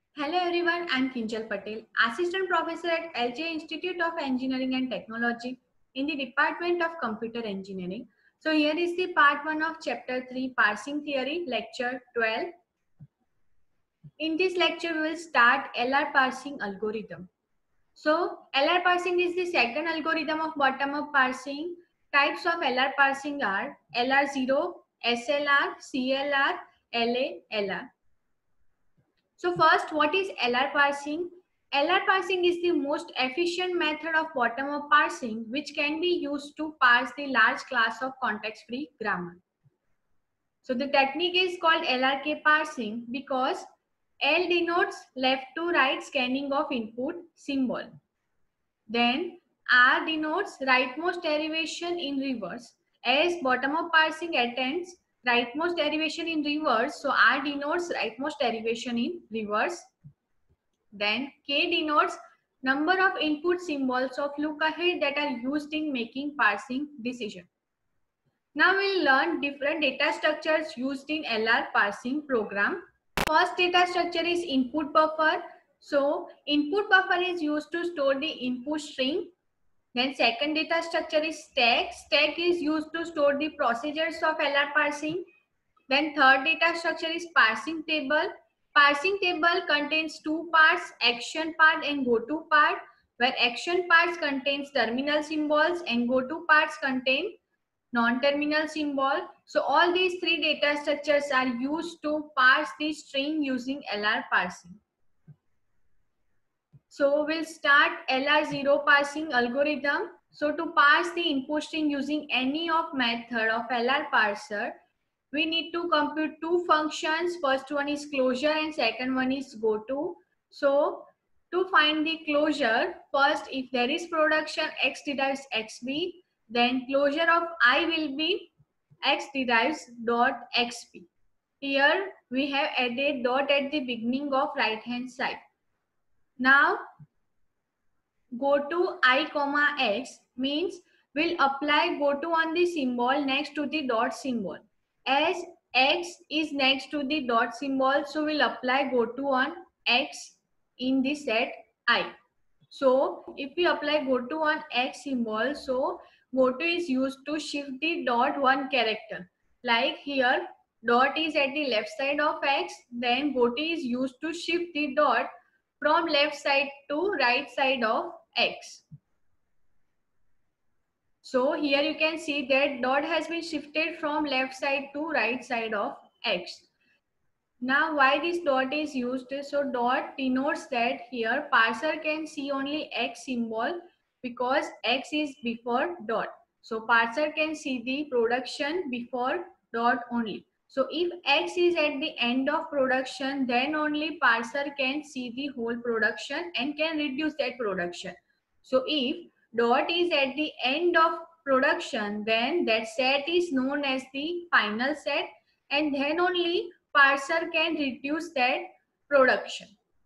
Hello everyone, I'm Kinjal Patel, Assistant Professor at LJ Institute of Engineering and Technology in the Department of Computer Engineering. So here is the part 1 of chapter 3 Parsing Theory, lecture 12. In this lecture we will start LR parsing algorithm. So LR parsing is the second algorithm of bottom-up parsing. Types of LR parsing are LR0, SLR, CLR, LA, LR. So first, what is LR parsing? LR parsing is the most efficient method of bottom-up parsing which can be used to parse the large class of context-free grammar. So the technique is called LRK parsing because L denotes left to right scanning of input symbol. Then R denotes rightmost derivation in reverse. As bottom-up parsing attends rightmost derivation in reverse, so R denotes rightmost derivation in reverse. Then K denotes number of input symbols of look ahead that are used in making parsing decision. Now we'll learn different data structures used in LR parsing program. First data structure is input buffer. So input buffer is used to store the input string. Then second data structure is stack. Stack is used to store the procedures of LR parsing. Then third data structure is parsing table. Parsing table contains two parts, action part and go-to part, where action parts contains terminal symbols and go-to parts contain non-terminal symbol. So all these three data structures are used to parse the string using LR parsing. So we'll start LR0 parsing algorithm. So to parse the input string using any of method of LR parser, we need to compute two functions. First one is closure and second one is goto. So to find the closure, first if there is production x derives xb, then closure of I will be x derives dot xp. Here we have added dot at the beginning of right hand side. Now go to I comma x means we'll apply go to on the symbol next to the dot symbol. As x is next to the dot symbol, so we'll apply go to on x in the set I. So if we apply go to on x symbol, so go to is used to shift the dot one character. Like here dot is at the left side of x, then go to is used to shift the dot from left side to right side of x. So here you can see that dot has been shifted from left side to right side of x. Now why this dot is used? So dot denotes that here parser can see only x symbol because x is before dot. So parser can see the production before dot only. So if x is at the end of production, then only parser can see the whole production and can reduce that production. So if dot is at the end of production, then that set is known as the final set, and then only parser can reduce that production.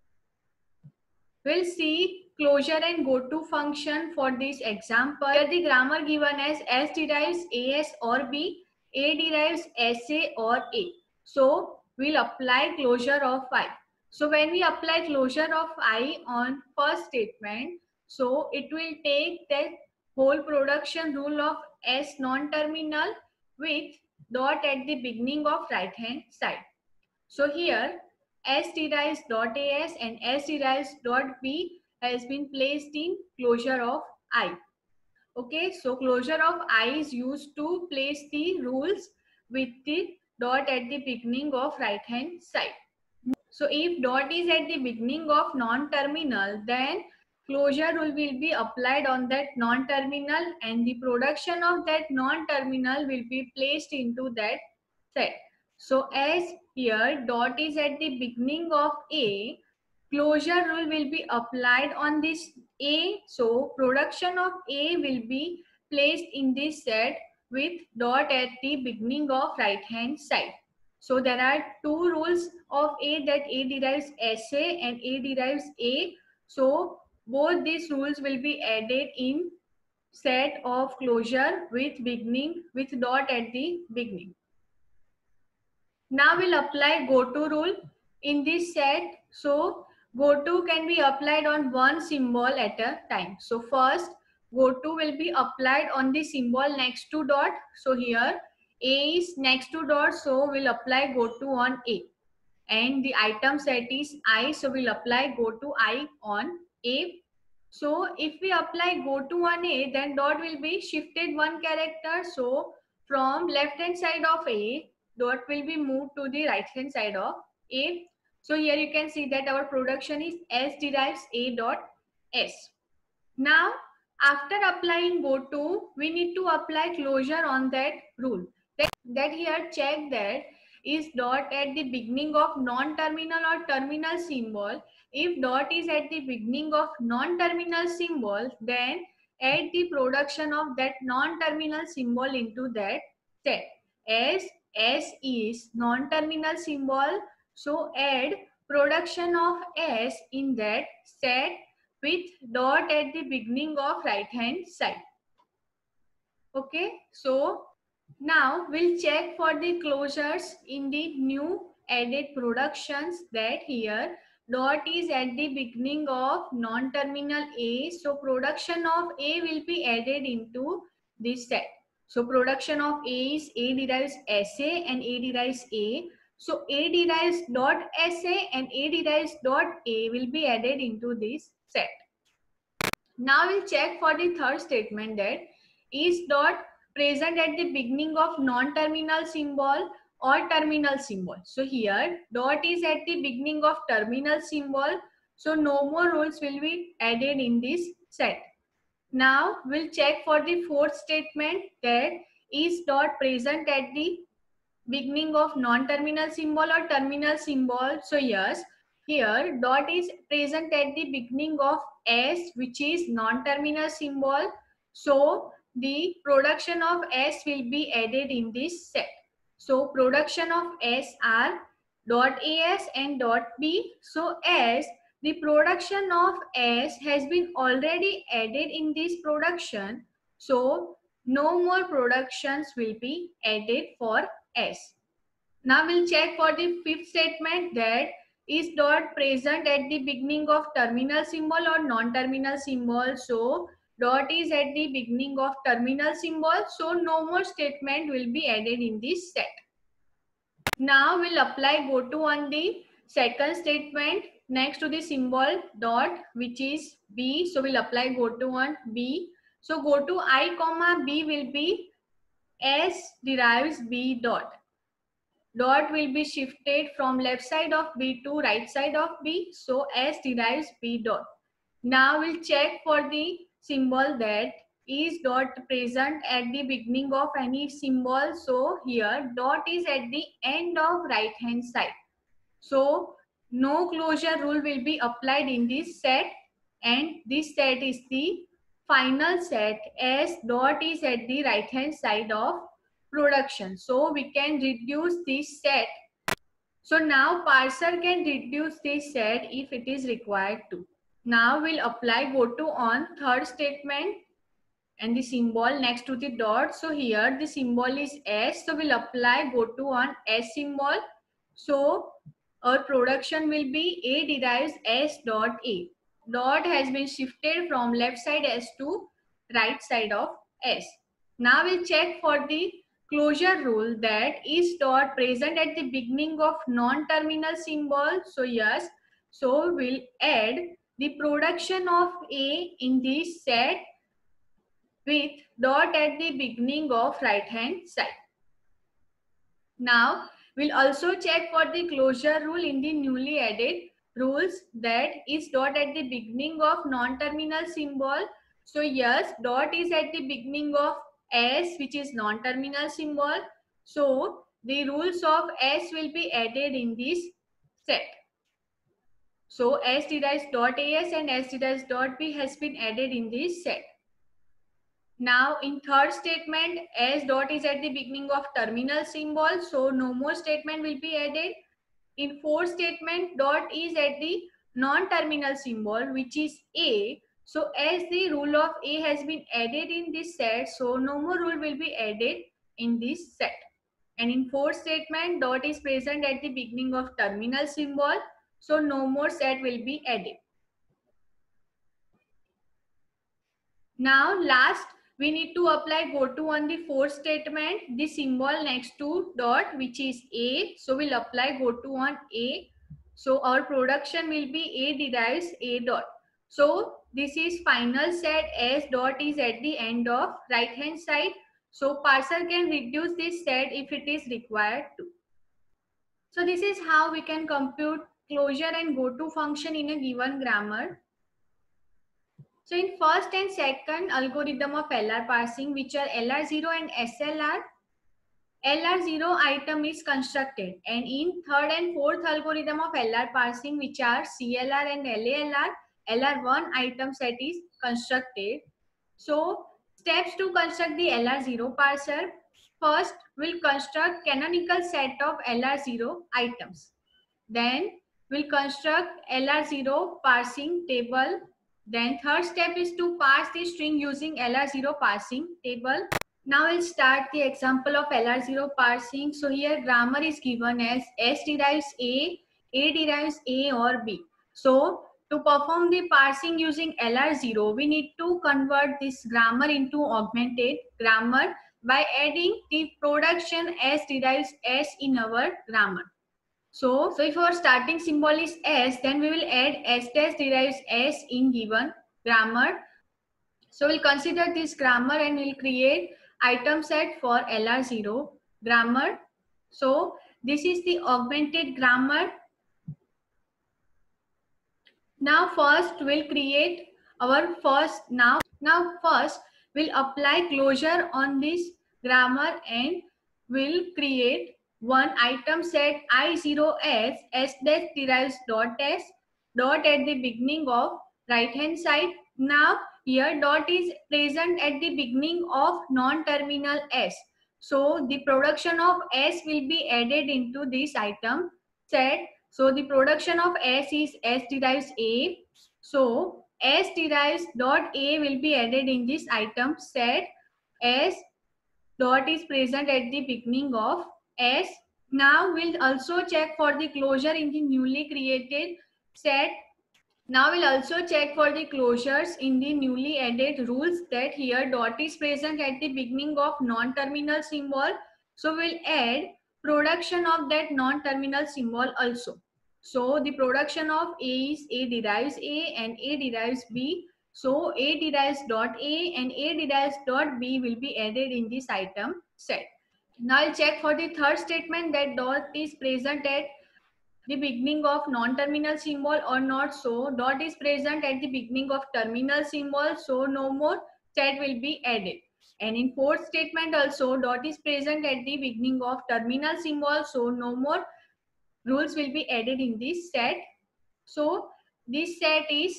We'll see closure and go to function for this example. Here the grammar given as S derives AS or B, A derives SA or A. So we'll apply closure of I. So when we apply closure of I on first statement, so it will take that whole production rule of S non-terminal with dot at the beginning of right hand side. So here S derives dot AS and S derives dot B has been placed in closure of I. Okay, so closure of I is used to place the rules with the dot at the beginning of right hand side. So if dot is at the beginning of non-terminal, then closure rule will be applied on that non-terminal and the production of that non-terminal will be placed into that set. So as here dot is at the beginning of A, closure rule will be applied on this A. So production of A will be placed in this set with dot at the beginning of right hand side. So there are two rules of A, that A derives SA and A derives A. So both these rules will be added in set of closure with beginning with dot at the beginning. Now we'll apply go to rule in this set. So goto can be applied on one symbol at a time. So first, goto will be applied on the symbol next to dot. So here A is next to dot, so we'll apply goto on A. And the item set is I, so we'll apply goto I on A. So if we apply goto on A, then dot will be shifted one character. So from left hand side of A, dot will be moved to the right hand side of A. So here you can see that our production is S derives A dot S. Now, after applying goto, we need to apply closure on that rule. That here check that is dot at the beginning of non-terminal or terminal symbol. If dot is at the beginning of non-terminal symbol, then add the production of that non-terminal symbol into that set. As S is non-terminal symbol, so add production of S in that set with dot at the beginning of right hand side. Okay, so now we'll check for the closures in the new added productions. That here dot is at the beginning of non-terminal A, so production of A will be added into this set. So production of A is A derives SA and A derives A. So A derives dot SA and A derives dot A will be added into this set. Now we'll check for the third statement, that is dot present at the beginning of non-terminal symbol or terminal symbol. So here dot is at the beginning of terminal symbol, so no more rules will be added in this set. Now we'll check for the fourth statement, that is dot present at the beginning of non-terminal symbol or terminal symbol. So yes, here dot is present at the beginning of S, which is non-terminal symbol. So the production of S will be added in this set. So production of S are dot AS and dot B. So as the production of S has been already added in this production, so no more productions will be added for S. Now we'll check for the fifth statement, that is dot present at the beginning of terminal symbol or non-terminal symbol. So dot is at the beginning of terminal symbol, so no more statement will be added in this set. Now we'll apply goto on the second statement next to the symbol dot, which is B. So we'll apply goto on B. So goto I comma B will be S derives B dot. Dot will be shifted from left side of B to right side of B. So S derives B dot. Now we'll check for the symbol, that is dot present at the beginning of any symbol. So here dot is at the end of right hand side. So no closure rule will be applied in this set, and this set is the final set as dot is at the right hand side of production. So we can reduce this set. So now parser can reduce this set if it is required to. Now we'll apply goto on third statement and the symbol next to the dot. So here the symbol is S, so we'll apply goto on S symbol. So our production will be A derives S dot A. Dot has been shifted from left side S to right side of S. Now we'll check for the closure rule, that is dot present at the beginning of non-terminal symbol. So yes, so we'll add the production of A in this set with dot at the beginning of right hand side. Now we'll also check for the closure rule in the newly added rules, that is dot at the beginning of non-terminal symbol. So yes, dot is at the beginning of S, which is non-terminal symbol. So the rules of S will be added in this set. So S derives dot AS and S derives dot B has been added in this set. Now in third statement, S dot is at the beginning of terminal symbol, so no more statement will be added. In fourth statement, dot is at the non-terminal symbol, which is A. So as the rule of A has been added in this set, so no more rule will be added in this set. And in fourth statement, dot is present at the beginning of terminal symbol. So no more set will be added. Now last we need to apply goto on the fourth statement, the symbol next to dot which is A. So we'll apply goto on A. So our production will be A derives A dot. So this is final set, S dot is at the end of right hand side. So parser can reduce this set if it is required to. So this is how we can compute closure and goto function in a given grammar. So in first and second algorithm of LR parsing, which are LR0 and SLR, LR0 item is constructed, and in third and fourth algorithm of LR parsing, which are CLR and LALR, LR1 item set is constructed. So steps to construct the LR0 parser. First, we'll construct canonical set of LR0 items. Then we'll construct LR0 parsing table. Then third step is to parse the string using LR0 parsing table. Now we'll start the example of LR0 parsing. So here grammar is given as S derives A derives A or B. So to perform the parsing using LR0, we need to convert this grammar into augmented grammar by adding the production S derives S in our grammar. So if our starting symbol is S, then we will add S dash derives S in given grammar. So we'll consider this grammar and we'll create item set for LR0 grammar. So this is the augmented grammar. Now first we'll create our first, now first we'll apply closure on this grammar and we'll create one item set I0S S dash derives dot S dot at the beginning of right hand side. Now here dot is present at the beginning of non-terminal S. So the production of S will be added into this item set. So the production of S is S derives A. So S derives dot A will be added in this item set. S dot is present at the beginning of S. Now we'll also check for the closure in the newly created set. Now we'll also check for the closures in the newly added rules that here dot is present at the beginning of non-terminal symbol. So we'll add production of that non-terminal symbol also. So the production of A is A derives A and A derives B. So A derives dot A and A derives dot B will be added in this item set. Now I'll check for the third statement that dot is present at the beginning of non-terminal symbol or not. So dot is present at the beginning of terminal symbol, so no more set will be added. And in fourth statement also dot is present at the beginning of terminal symbol, so no more rules will be added in this set. So this set is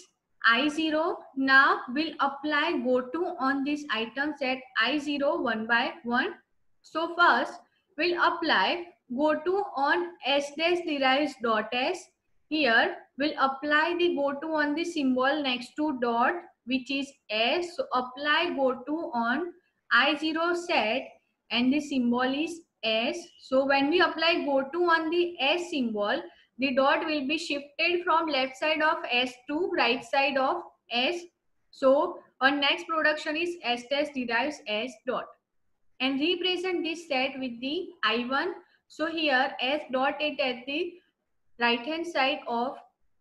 I0. Now we'll apply goto on this item set I0 one by one. So first we'll apply goto on S dash derives dot S. Here we'll apply the goto on the symbol next to dot which is S. So apply goto on I0 set and the symbol is S. So when we apply goto on the S symbol, the dot will be shifted from left side of S to right side of S. So our next production is S dash derives S dot. And represent this set with the I1. So here S dot it at the right hand side of,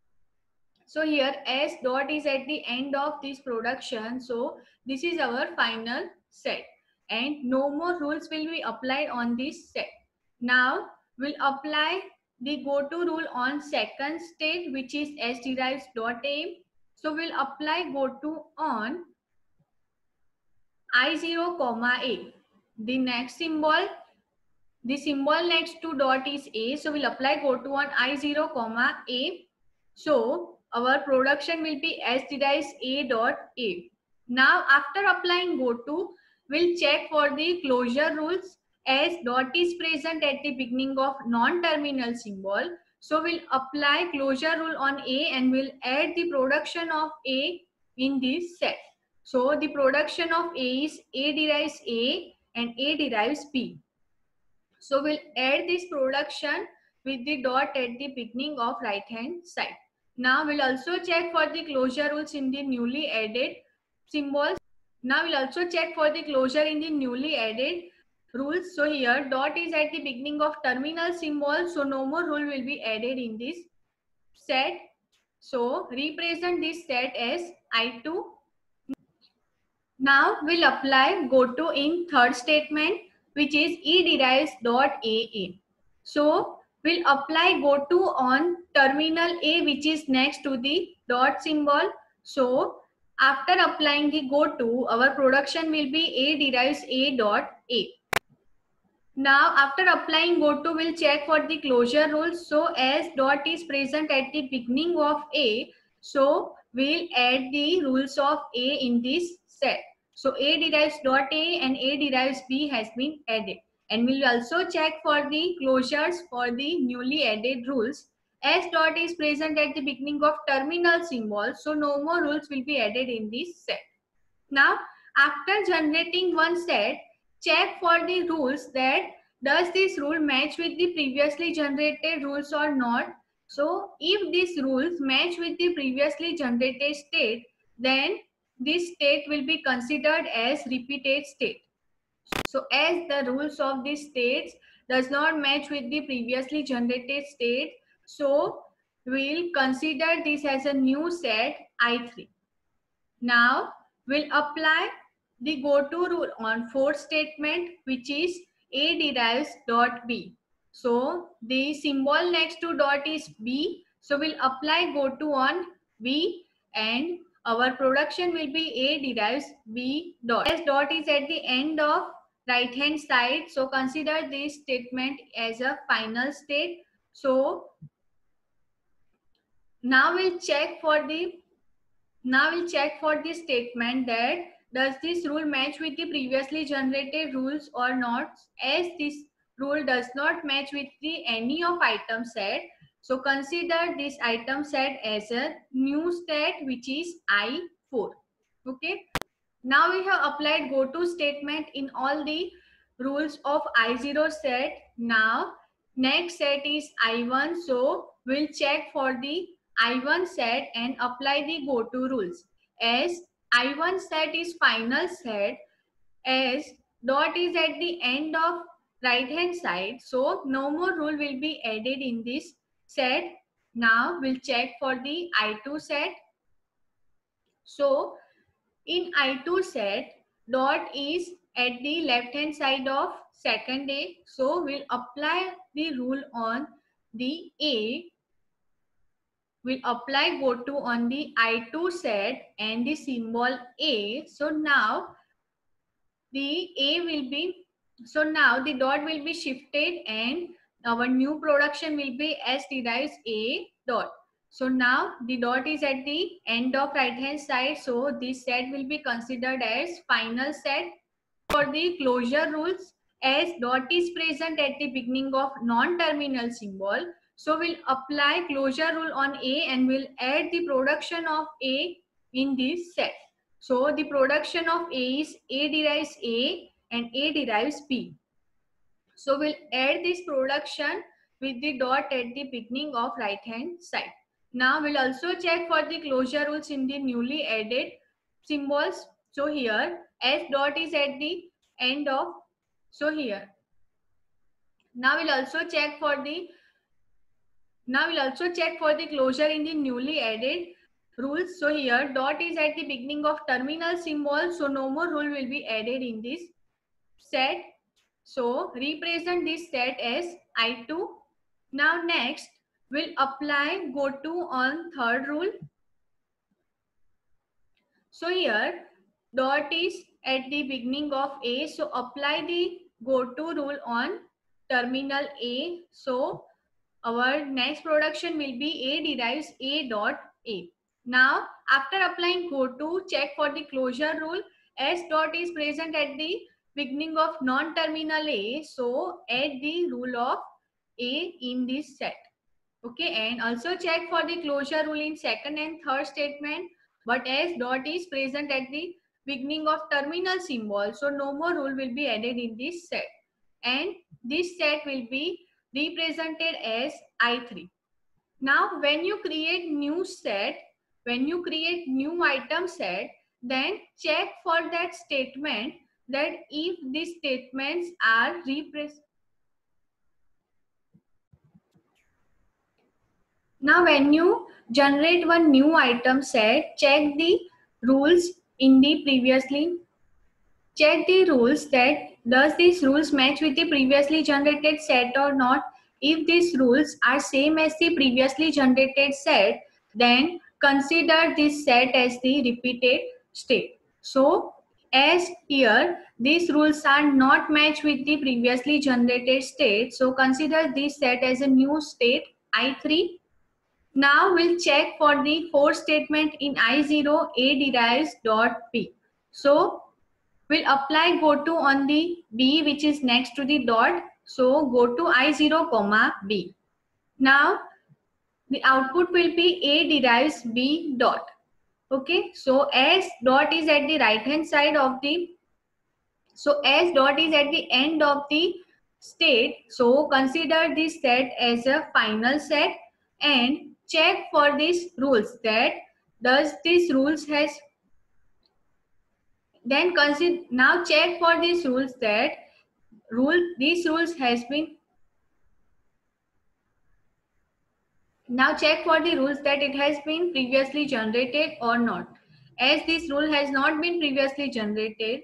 so here S dot is at the end of this production. So this is our final set and no more rules will be applied on this set. Now we'll apply the goto rule on second state which is S derives dot A. So we'll apply goto on I0 comma A. The next symbol, the symbol next to dot is A. So we'll apply goto on I0 comma A. So our production will be S derives A dot A. Now after applying goto, we'll check for the closure rules. S dot is present at the beginning of non-terminal symbol. So we'll apply closure rule on A and we'll add the production of A in this set. So the production of A is A derives A and A derives B. So we'll add this production with the dot at the beginning of right hand side. Now we'll also check for the closure rules in the newly added symbols. Now we'll also check for the closure in the newly added rules. So here dot is at the beginning of terminal symbol, so no more rule will be added in this set. So represent this set as I2. Now we'll apply goto in third statement, which is e derives dot AA. So we'll apply goto on terminal A, which is next to the dot symbol. So after applying the goto, our production will be A derives A dot A. Now after applying goto, we'll check for the closure rules. So as dot is present at the beginning of A, so we'll add the rules of A in this set. So A derives dot A and A derives B has been added. And we'll also check for the closures for the newly added rules. S dot is present at the beginning of terminal symbol, so no more rules will be added in this set. Now, after generating one set, check for the rules that does this rule match with the previously generated rules or not. So, if these rules match with the previously generated state, then this state will be considered as repeated state. So, as the rules of these states does not match with the previously generated state, so we'll consider this as a new set I3. Now we'll apply the goto rule on fourth statement, which is A derives dot B. So the symbol next to dot is B. So we'll apply goto on B and our production will be A derives B dot. As dot is at the end of right hand side, so consider this statement as a final state. So now we'll check for the statement that does this rule match with the previously generated rules or not. As this rule does not match with the any of item set, so consider this item set as a new set, which is I4. Okay. Now we have applied goto statement in all the rules of I0 set. Now next set is I1. So we'll check for the I1 set and apply the goto rules. As I1 set is final set, as dot is at the end of right hand side, so no more rule will be added in this set. Now we'll check for the I2 set. So in I2 set, dot is at the left hand side of second A. So we'll apply the rule on the A. We'll apply goto on the I2 set and the symbol A. So now the A will be, so now the dot will be shifted and our new production will be S derives A dot. So now the dot is at the end of right hand side. So this set will be considered as final set. For the closure rules, as dot is present at the beginning of non-terminal symbol, so we'll apply closure rule on A and we'll add the production of A in this set. So the production of A is A derives A and A derives B. So we'll add this production with the dot at the beginning of right hand side. Now we'll also check for the closure rules in the newly added symbols. So here S dot is at the end of, so here. Now we'll also check for the closure in the newly added rules. So here dot is at the beginning of terminal symbol, so no more rule will be added in this set. So represent this set as I2. Now next we'll apply goto on third rule. So here dot is at the beginning of A, so apply the goto rule on terminal A. So our next production will be A derives A dot A. Now after applying goto, check for the closure rule. S dot is present at the beginning of non-terminal A, so add the rule of A in this set. Okay, and also check for the closure rule in second and third statement. But as dot is present at the beginning of terminal symbol, so no more rule will be added in this set. And this set will be represented as I3. Now when you create new set, when you create new item set, then check for that statement that if these statements are represented. Now when you generate one new item set, check the rules in the previously. Check the rules that does these rules match with the previously generated set or not. If these rules are same as the previously generated set, then consider this set as the repeated state. So as here these rules are not matched with the previously generated state, so consider this set as a new state I3. Now we'll check for the for statement in I0 A derives dot B. So we'll apply go to on the B which is next to the dot. So go to I0 comma B. Now the output will be A derives B dot. Okay, so S dot is at the right hand side of the, so S dot is at the end of the state. So consider this set as a final set and check for these rules that does this rules has, then consider, now check for these rules that these rules has been, now check for the rules that it has been previously generated or not. As this rule has not been previously generated,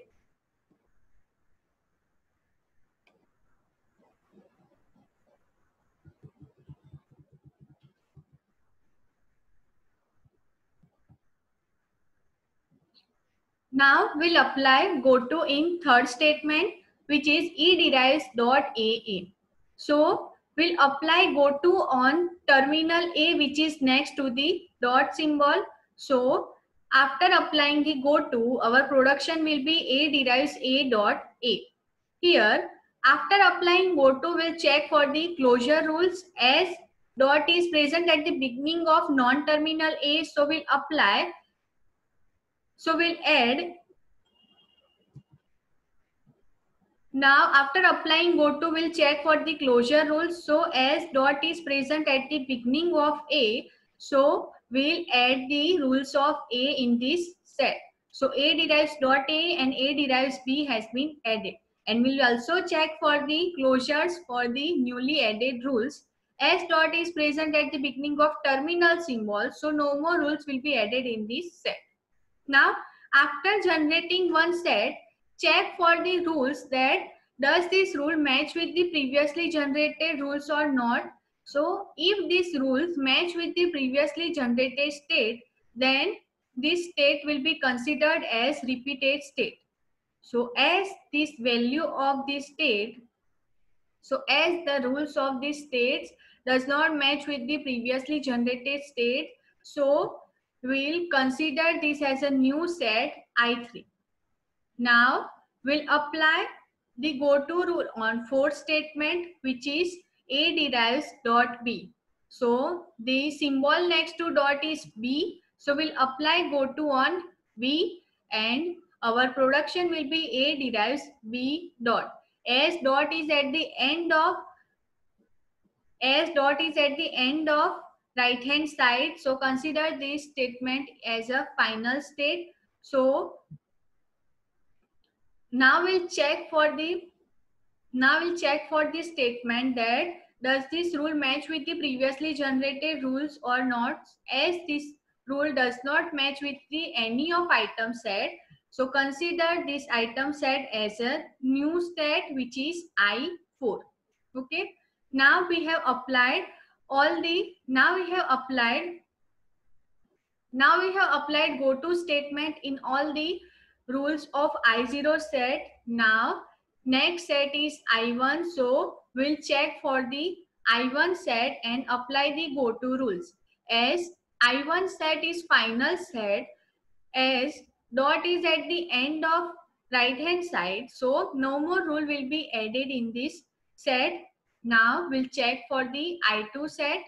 now we'll apply go to in third statement which is E derives dot AA. So we'll apply go to on terminal A which is next to the dot symbol. So after applying the go to, our production will be A derives A dot A. Here after applying go to, we'll check for the closure rules as dot is present at the beginning of non-terminal A. So we'll apply, so we'll add. Now after applying go to, we'll check for the closure rules. So as dot is present at the beginning of A, so we'll add the rules of A in this set. So A derives dot A and A derives B has been added. And we'll also check for the closures for the newly added rules. S dot is present at the beginning of terminal symbol, so no more rules will be added in this set. Now, after generating one set, check for the rules that does this rule match with the previously generated rules or not. So, if these rules match with the previously generated state, then this state will be considered as repeated state. So, as this value of this state, so as the rules of these states does not match with the previously generated state, so we'll consider this as a new set I3. Now we'll apply the go to rule on fourth statement which is A derives dot B. So the symbol next to dot is B. So we'll apply go to on B and our production will be A derives B dot. S dot is at the end of, S dot is at the end of right hand side. So consider this statement as a final state. So now we'll check for the, now we'll check for the statement that does this rule match with the previously generated rules or not. As this rule does not match with the any of item set, so consider this item set as a new set which is I4. Okay, now we have applied all the, now we have applied go to statement in all the rules of I0 set. Now next set is I1. So we'll check for the I1 set and apply the go to rules. As I1 set is final set, as dot is at the end of right hand side, so no more rule will be added in this set. Now we'll check for the I2 set.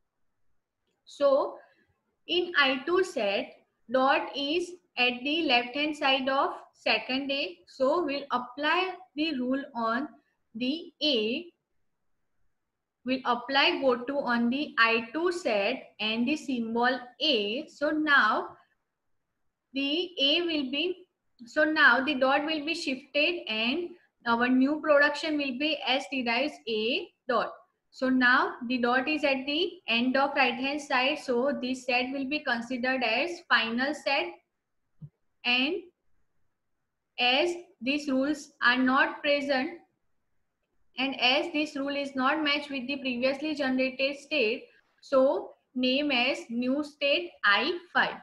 So in I2 set, dot is at the left hand side of second A. So we'll apply the rule on the A. we'll apply go-to on the I2 set and the symbol A. So now the A will be, so now the dot will be shifted and our new production will be S derives A dot. So now the dot is at the end of right hand side. So this set will be considered as final set, and as these rules are not present and as this rule is not matched with the previously generated state, so name as new state I5.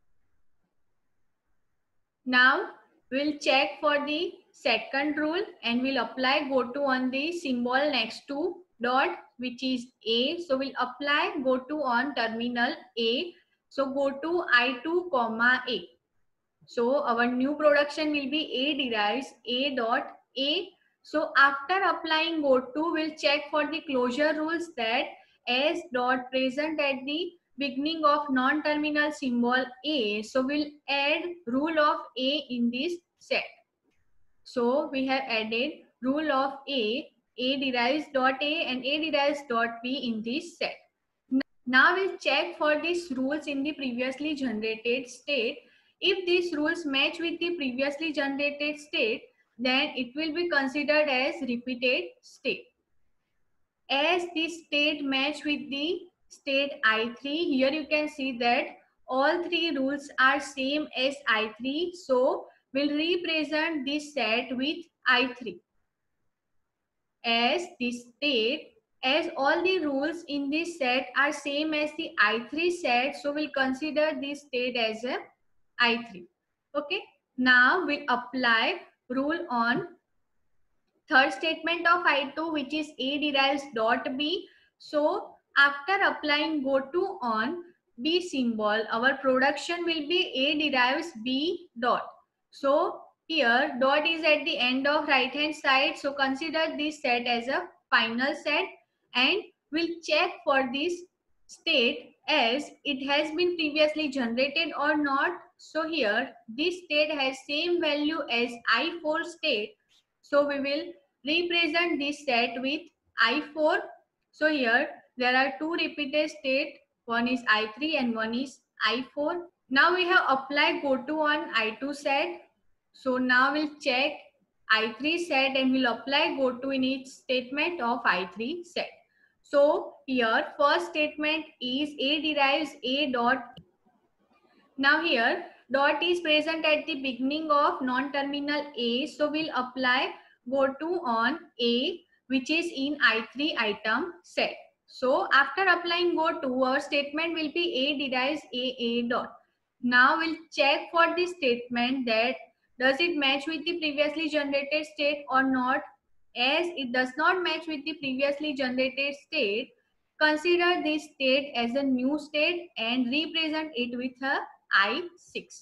Now we'll check for the second rule and we'll apply go-to on the symbol next to dot, which is A. So we'll apply go-to on terminal A. So go to I2 comma A. So our new production will be A derives A dot A. So after applying go-to, we'll check for the closure rules that S dot present at the beginning of non-terminal symbol A. So we'll add rule of A in this set. So we have added rule of A derives dot A and A derives dot B in this set. Now we'll check for these rules in the previously generated state. If these rules match with the previously generated state, then it will be considered as repeated state. As the state match with the state I3, here you can see that all three rules are same as I3. So we'll represent this set with I3 as the state, as all the rules in this set are same as the I3 set, so we'll consider this state as a I3. Okay, now we'll apply rule on third statement of I2, which is A derives dot B. So after applying go-to on B symbol, our production will be A derives B dot. So here dot is at the end of right hand side. So consider this set as a final set and we'll check for this state as it has been previously generated or not. So here this state has same value as I4 state. So we will represent this set with I4. So here there are two repeated state. One is I3 and one is I4. Now we have applied go-to on I2 set. So now we'll check I3 set and we'll apply go-to in each statement of I3 set. So here first statement is A derives A dot. Now here dot is present at the beginning of non-terminal A. So we'll apply go-to on A, which is in I3 item set. So after applying go-to, our statement will be A derives A dot. Now we'll check for this statement that does it match with the previously generated state or not. As it does not match with the previously generated state, consider this state as a new state and represent it with a I6.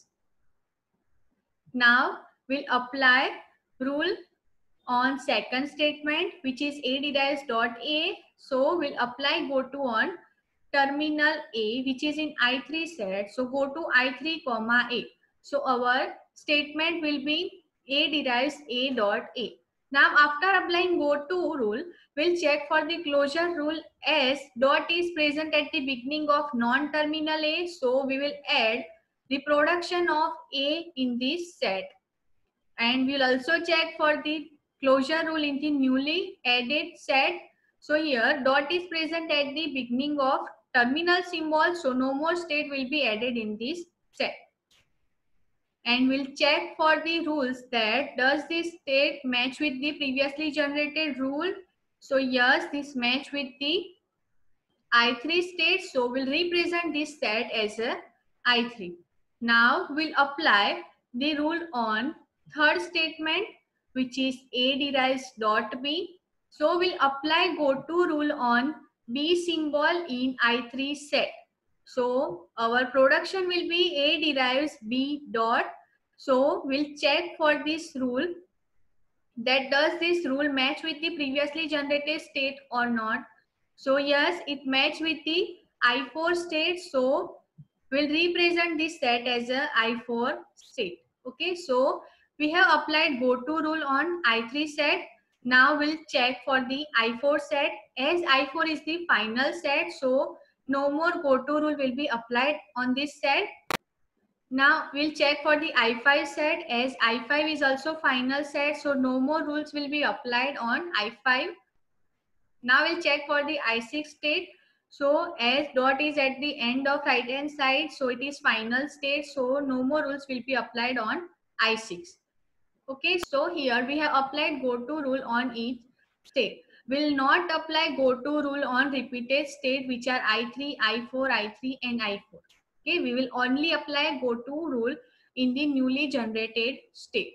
Now we'll apply rule on second statement, which is A derives dot A. So we'll apply go to on terminal A, which is in I3 set. So go to I3 comma A. So our statement will be A derives A dot A. Now after applying go to rule, we'll check for the closure rule. S dot is present at the beginning of non-terminal A. So we will add the production of A in this set. And we'll also check for the closure rule in the newly added set. So here dot is present at the beginning of terminal symbol. So no more state will be added in this set. And we'll check for the rules that does this state match with the previously generated rule. So yes, this match with the I3 state. So we'll represent this set as a I3. Now we'll apply the rule on third statement, which is A derives dot B. So we'll apply go to rule on B symbol in I3 set. So our production will be A derives B dot. So we'll check for this rule that does this rule match with the previously generated state or not. So yes, it match with the I4 state. So we'll represent this set as a I4 state. Okay, so we have applied go to rule on I3 set. Now we'll check for the I4 set. As I4 is the final set, so no more goto rule will be applied on this set. Now we'll check for the I5 set. As I5 is also final set, so no more rules will be applied on I5. Now we'll check for the I6 state. So as dot is at the end of right hand side, so it is final state, so no more rules will be applied on I6. Okay, so here we have applied goto rule on each state. Will not apply goto rule on repeated state which are I3, I4, I3 and I4. Okay, we will only apply goto rule in the newly generated state.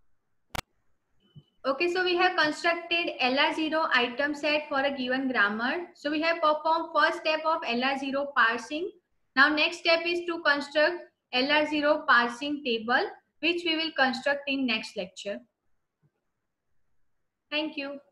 Okay, so we have constructed LR0 item set for a given grammar. So we have performed first step of LR0 parsing. Now next step is to construct LR0 parsing table, which we will construct in next lecture. Thank you.